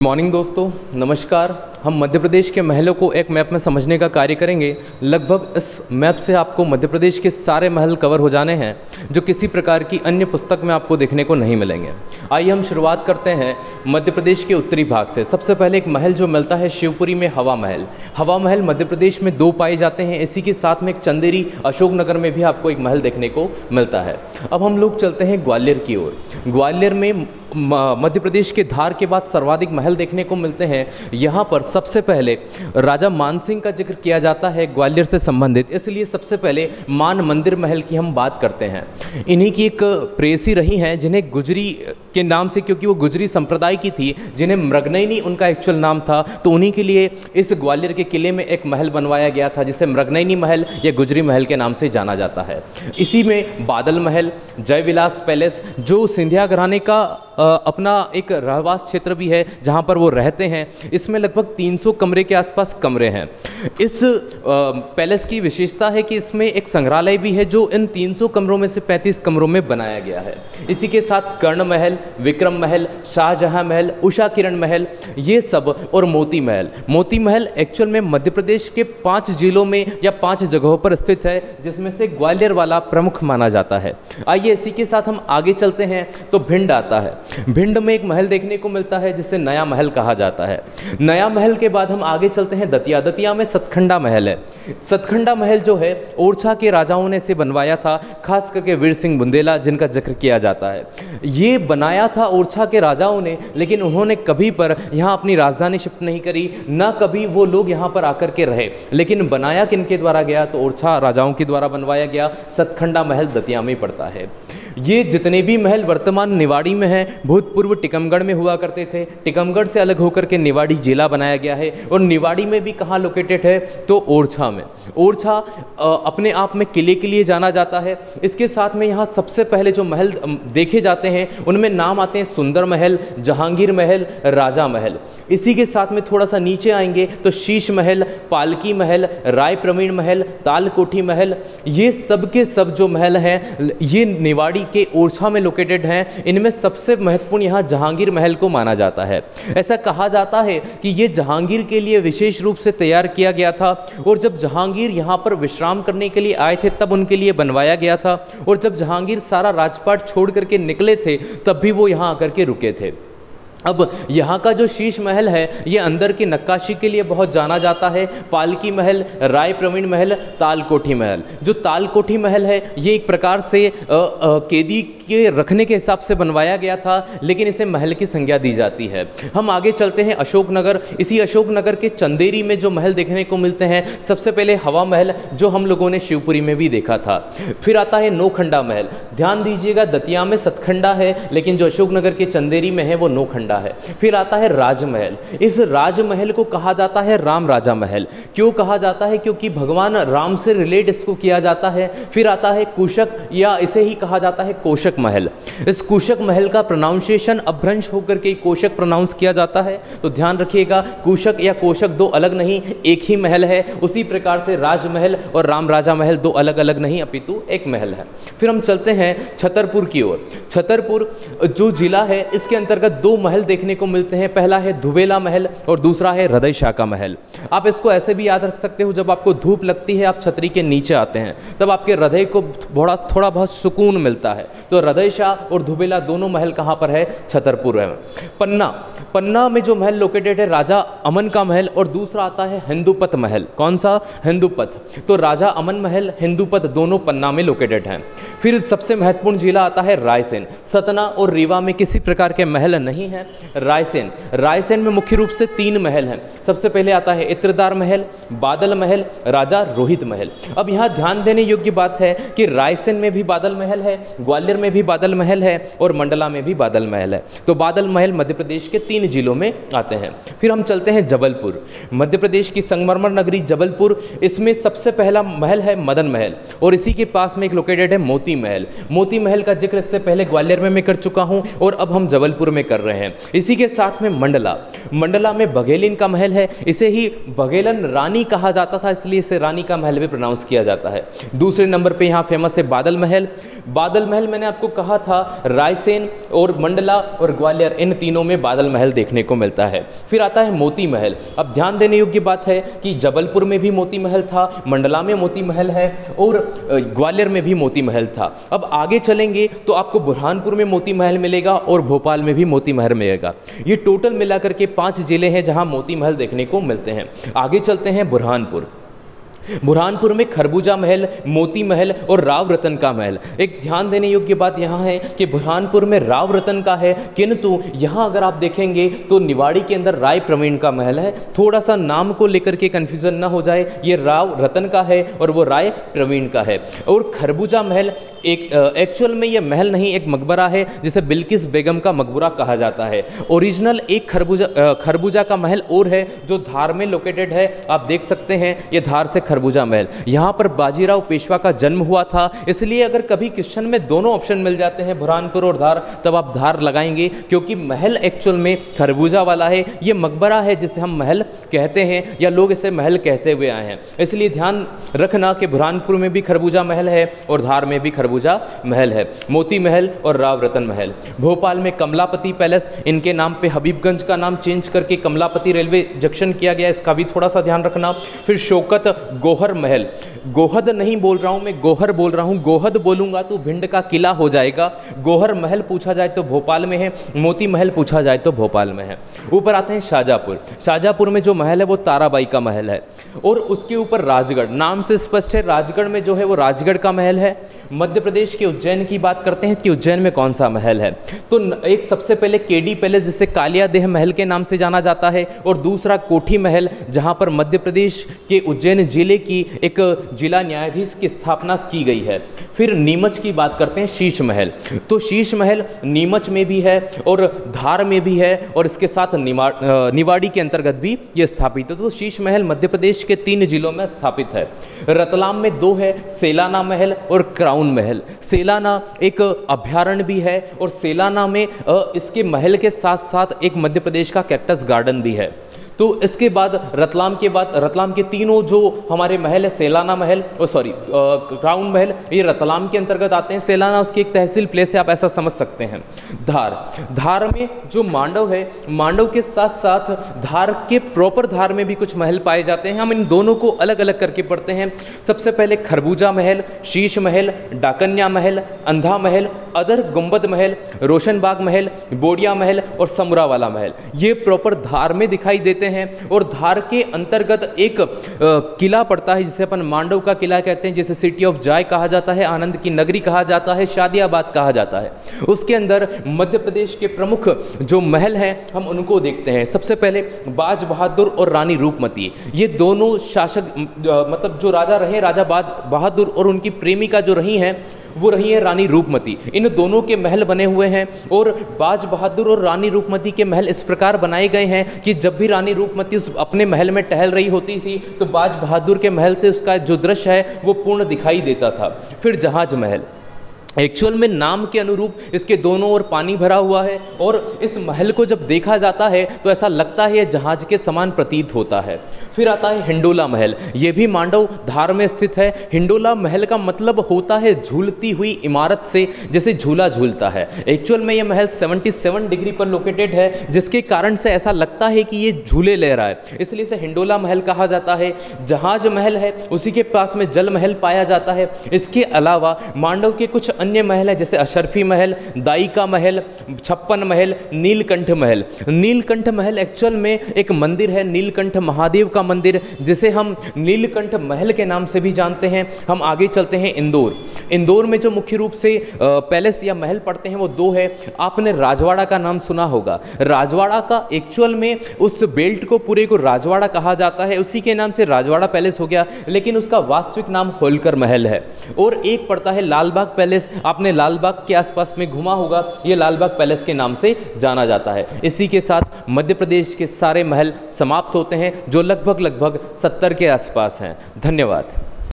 Morning दोस्तों, नमस्कार। हम मध्य प्रदेश के महलों को एक मैप में समझने का कार्य करेंगे। लगभग इस मैप से आपको मध्य प्रदेश के सारे महल कवर हो जाने हैं जो किसी प्रकार की अन्य पुस्तक में आपको देखने को नहीं मिलेंगे। आइए हम शुरुआत करते हैं मध्य प्रदेश के उत्तरी भाग से। सबसे पहले एक महल जो मिलता है शिवपुरी में, हवा महल। हवा महल मध्य प्रदेश में 2 पाए जाते हैं। इसी के साथ में एक चंदेरी अशोकनगर में भी आपको एक महल देखने को मिलता है। अब हम लोग चलते हैं ग्वालियर की ओर। ग्वालियर में मध्य प्रदेश के धार के बाद सर्वाधिक महल देखने को मिलते हैं। यहाँ पर सबसे पहले राजा मानसिंह का जिक्र किया जाता है ग्वालियर से संबंधित, इसलिए सबसे पहले मान मंदिर महल की हम बात करते हैं। इन्हीं की एक प्रेयसी रही हैं जिन्हें गुजरी के नाम से, क्योंकि वो गुजरी संप्रदाय की थी, जिन्हें मृगनयनी उनका एक्चुअल नाम था, तो उन्हीं के लिए इस ग्वालियर के किले में एक महल बनवाया गया था जिसे मृगनयनी महल या गुजरी महल के नाम से जाना जाता है। इसी में बादल महल, जयविलास पैलेस, जो सिंधिया घराने का अपना एक रहवास क्षेत्र भी है जहां पर वो रहते हैं। इसमें लगभग 300 कमरे के आसपास कमरे हैं। इस पैलेस की विशेषता है कि इसमें एक संग्रहालय भी है जो इन 300 कमरों में से 35 कमरों में बनाया गया है। इसी के साथ कर्ण महल, विक्रम महल, शाहजहां महल, उषा किरण महल, ये सब, और मोती महल। मोती महल एक्चुअल में मध्य प्रदेश के 5 जिलों में या 5 जगहों पर स्थित है, जिसमें से ग्वालियर वाला प्रमुख माना जाता है। आइए इसी के साथ हम आगे चलते हैं तो भिंड आता है। भिंड में एक महल देखने को मिलता है जिसे नया महल कहा जाता है। नया महल के बाद हम आगे चलते हैं दतिया। दतिया में सतखंडा महल है। सतखंडा महल जो है ओरछा के राजाओं ने इसे बनवाया था, खास करके वीर सिंह बुंदेला जिनका जिक्र किया जाता है। ये बनाया था ओरछा के राजाओं ने, लेकिन उन्होंने कभी पर यहाँ अपनी राजधानी शिफ्ट नहीं करी, ना कभी वो लोग यहाँ पर आकर के रहे। लेकिन बनाया किनके द्वारा गया, तो ओरछा राजाओं के द्वारा बनवाया गया। सतखंडा महल दतिया में पड़ता है। ये जितने भी महल वर्तमान निवाड़ी में हैं, भूतपूर्व टिकमगढ़ में हुआ करते थे। टिकमगढ़ से अलग होकर के निवाड़ी जिला बनाया गया है। और निवाड़ी में भी कहाँ लोकेटेड है, तो ओरछा में। ओरछा अपने आप में किले के लिए जाना जाता है। इसके साथ में यहाँ सबसे पहले जो महल देखे जाते हैं उनमें नाम आते हैं सुंदर महल, जहांगीर महल, राजा महल। इसी के साथ में थोड़ा सा नीचे आएंगे तो शीश महल, पालकी महल, राय प्रवीण महल, तालकोठी महल, ये सब के सब जो महल हैं ये निवाड़ी के ओरछा में लोकेटेड हैं। इनमें सबसे महत्वपूर्ण यहाँ जहांगीर महल को माना जाता है। ऐसा कहा जाता है कि ये जहांगीर के लिए विशेष रूप से तैयार किया गया था, और जब जहांगीर यहाँ पर विश्राम करने के लिए आए थे तब उनके लिए बनवाया गया था। और जब जहांगीर सारा राजपाट छोड़ करके निकले थे तब भी वो यहाँ आकर के रुके थे। अब यहाँ का जो शीश महल है ये अंदर की नक्काशी के लिए बहुत जाना जाता है। पालकी महल, राय प्रवीण महल, तालकोठी महल। जो तालकोठी महल है ये एक प्रकार से कैदी के रखने के हिसाब से बनवाया गया था, लेकिन इसे महल की संज्ञा दी जाती है। हम आगे चलते हैं अशोकनगर। इसी अशोकनगर के चंदेरी में जो महल देखने को मिलते हैं, सबसे पहले हवा महल जो हम लोगों ने शिवपुरी में भी देखा था। फिर आता है नौखंडा महल। ध्यान दीजिएगा, दतिया में सतखंडा है, लेकिन जो अशोकनगर के चंदेरी में है वो नौखंडा है। फिर आता है राजमहल। इस राजमहल को कहा जाता है राम राजा महल। क्यों कहा जाता है, क्योंकि भगवान राम से रिलेट इसको किया जाता है। फिर आता है कुशक, या इसे ही कहा जाता है कोशक महल। इस कुशक महल का प्रोनाउंसिएशन अभ्रंश होकर के कोशक प्रोनाउंस किया जाता है, तो ध्यान रखिएगा, कुशक या कोशक दो अलग नहीं, एक ही महल है। उसी प्रकार से राजमहल और राम राजा महल दो अलग अलग नहीं अपितु एक महल है। फिर हम चलते हैं छतरपुर की ओर। छतरपुर जो जिला है इसके अंतर्गत 2 महल देखने को मिलते हैं। पहला है धुबेला महल और दूसरा है हृदय शाह का महल। आप इसको ऐसे भी याद रख सकते हो, जब आपको धूप लगती है आप छतरी के नीचे आते हैं तब आपके हृदय को थोड़ा बहुत सुकून मिलता है। तो हृदय शाह और धुबेला दोनों महल कहाँ पर है, छतरपुर में। पन्ना में जो महल लोकेटेड है राजा अमन का महल, और दूसरा आता है हिंदुपत महल। कौन सा, हिंदुपत। तो राजा अमन महल, हिंदुपत दोनों पन्ना में लोकेटेड हैं। फिर सबसे महत्वपूर्ण जिला आता है रायसेन। सतना और रीवा में किसी प्रकार के महल नहीं है। रायसेन में मुख्य रूप से 3 महल हैं। सबसे पहले आता है इत्रदार महल, बादल महल, राजा रोहित महल। अब यहाँ ध्यान देने योग्य बात है कि रायसेन में भी बादल महल है, ग्वालियर में भी बादल महल है, और मंडला में भी बादल महल है। तो बादल महल मध्य प्रदेश के 3 जिलों में आते हैं। फिर हम चलते हैं जबलपुर। मध्य प्रदेश की संगमरमर नगरी जबलपुर, इसमें सबसे पहला महल है मदन महल, और इसी के पास में एक लोकेटेड है मोती महल। मोती महल का जिक्र इससे पहले ग्वालियर में मैं कर चुका हूँ और अब हम जबलपुर में कर रहे हैं। इसी के साथ में मंडला, मंडला में बघेलिन का महल है, इसे ही बघेलन रानी कहा जाता था, इसलिए इसे रानी का महल भी प्रोनाउंस किया जाता है। दूसरे नंबर पे यहाँ फेमस है बादल महल। बादल महल मैंने आपको कहा था रायसेन और मंडला और ग्वालियर इन तीनों में बादल महल देखने को मिलता है। फिर आता है मोती महल। अब ध्यान देने योग्य बात है कि जबलपुर में भी मोती महल था, मंडला में मोती महल है और ग्वालियर में भी मोती महल था। अब आगे चलेंगे तो आपको बुरहानपुर में मोती महल मिलेगा और भोपाल में भी मोती महल मिलेगा। ये टोटल मिलाकर के 5 जिले हैं जहां मोती महल देखने को मिलते हैं। आगे चलते हैं बुरहानपुर। बुरहानपुर में खरबूजा महल, मोती महल और राव रतन का महल। एक ध्यान देने योग्य बात यहाँ है कि बुरहानपुर में राव रतन का है, किंतु यहाँ अगर आप देखेंगे तो निवाड़ी के अंदर राय प्रवीण का महल है। थोड़ा सा नाम को लेकर के कन्फ्यूजन ना हो जाए, ये राव रतन का है और वो राय प्रवीण का है। और खरबूजा महल एक एक्चुअल में ये महल नहीं, एक मकबरा है जिसे बिल्किस बेगम का मकबरा कहा जाता है। ओरिजिनल एक खरबूजा का महल और है जो धार में लोकेटेड है, आप देख सकते हैं ये धार से खरबूजा महल। यहां पर बाजीराव पेशवा का जन्म हुआ था, इसलिए अगर कभी क्वेश्चन में दोनों ऑप्शन मिल जाते हैं बुरहानपुर और धार, तब आप धार लगाएंगे, क्योंकि महल एक्चुअल में खरबूजा वाला है। ये मकबरा है जिसे हम महल कहते हैं या लोग इसे महल कहते हुए आए हैं, इसलिए ध्यान रखना कि बुरहानपुर में भी खरबूजा महल है और धार में भी खरबूजा महल है। मोती महल और राव रतन महल। भोपाल में कमलापति पैलेस, इनके नाम पे हबीबगंज का नाम चेंज करके कमलापति रेलवे जंक्शन किया गया, इसका भी थोड़ा सा ध्यान रखना। फिर शौकत गोहर महल, गोहद नहीं बोल रहा हूं मैं, गोहर बोल रहा हूं, गोहद बोलूंगा तो भिंड का किला हो जाएगा। गोहर महल पूछा जाए तो भोपाल में है, मोती महल पूछा जाए तो भोपाल में है। ऊपर आते हैं शाहजहांपुर। शाहजहांपुर में जो महल है वो ताराबाई का महल है और उसके ऊपर राजगढ़, नाम से स्पष्ट है राजगढ़ में जो है वो राजगढ़ का महल है। मध्य प्रदेश के उज्जैन की बात करते हैं कि उज्जैन में कौन सा महल है, तो एक सबसे पहले केडी पैलेस जिसे कालियादेह महल के नाम से जाना जाता है, और दूसरा कोठी महल जहां पर मध्य प्रदेश के उज्जैन जिले की एक जिला न्यायाधीश की स्थापना की गई है। फिर नीमच की बात करते हैं, शीश महल। तो शीश महल नीमच में भी है और धार में भी है और इसके साथ निवाड़ी के अंतर्गत भी यह स्थापित है। तो शीश महल मध्य प्रदेश के 3 जिलों में स्थापित है। रतलाम में 2 है, सेलाना महल और क्राउन महल। सेलाना एक अभ्यारण्य भी है और सेलाना में इसके महल के साथ साथ एक मध्य प्रदेश का कैक्टस गार्डन भी है। तो इसके बाद रतलाम के तीनों जो हमारे महल है, सेलाना महल और क्राउन महल, ये रतलाम के अंतर्गत आते हैं। सेलाना उसकी एक तहसील प्लेस है, आप ऐसा समझ सकते हैं। धार में जो मांडव है, मांडव के साथ साथ धार के प्रॉपर धार में भी कुछ महल पाए जाते हैं। हम इन दोनों को अलग अलग करके पढ़ते हैं। सबसे पहले खरबूजा महल, शीश महल, डाकन्या महल, अंधा महल, अदर गुंबद महल, रोशनबाग महल, बोडिया महल और समरावाला महल, ये प्रॉपर धार में दिखाई देते हैं। और धार के अंतर्गत एक किला पड़ता है जिसे अपन मांडव का किला कहते हैं, जिसे सिटी ऑफ जॉय कहा जाता है, आनंद की नगरी कहा जाता है, शादियाबाद कहा जाता है। उसके अंदर मध्य प्रदेश के प्रमुख जो महल हैं हम उनको देखते हैं। सबसे पहले बाज बहादुर और रानी रूपमती, ये दोनों शासक मतलब जो राजा रहे, राजा बाज बहादुर और उनकी प्रेमिका जो रही हैं वो रही है रानी रूपमती। इन दोनों के महल बने हुए हैं और बाज बहादुर और रानी रूपमती के महल इस प्रकार बनाए गए हैं कि जब भी रानी रूपमती उस अपने महल में टहल रही होती थी तो बाज बहादुर के महल से उसका जो दृश्य है वो पूर्ण दिखाई देता था। फिर जहाज महल, एक्चुअल में नाम के अनुरूप इसके दोनों ओर पानी भरा हुआ है और इस महल को जब देखा जाता है तो ऐसा लगता है जहाज के समान प्रतीत होता है। फिर आता है हिंडोला महल, ये भी मांडव धार में स्थित है। हिंडोला महल का मतलब होता है झूलती हुई इमारत से जैसे झूला झूलता है। एक्चुअल में ये महल 77 डिग्री पर लोकेटेड है, जिसके कारण से ऐसा लगता है कि ये झूले ले रहा है, इसलिए इसे हिंडोला महल कहा जाता है। जहाज महल है, उसी के पास में जल महल पाया जाता है। इसके अलावा मांडव के कुछ अन्य महल है जैसे अशरफी महल, दाइका महल, छप्पन महल, नीलकंठ महल। नीलकंठ महल एक्चुअल में एक मंदिर है, नीलकंठ महादेव का मंदिर, जिसे हम नीलकंठ महल के नाम से भी जानते हैं। हम आगे चलते हैं इंदौर। इंदौर में जो मुख्य रूप से पैलेस या महल पड़ते हैं वो 2 है। आपने राजवाड़ा का नाम सुना होगा। राजवाड़ा का एक्चुअल में उस बेल्ट को पूरे को राजवाड़ा कहा जाता है, उसी के नाम से राजवाड़ा पैलेस हो गया, लेकिन उसका वास्तविक नाम होलकर महल है। और एक पड़ता है लालबाग पैलेस, आपने लालबाग के आसपास में घूमा होगा, ये लालबाग पैलेस के नाम से जाना जाता है। इसी के साथ मध्य प्रदेश के सारे महल समाप्त होते हैं जो लगभग 70 के आसपास हैं। धन्यवाद।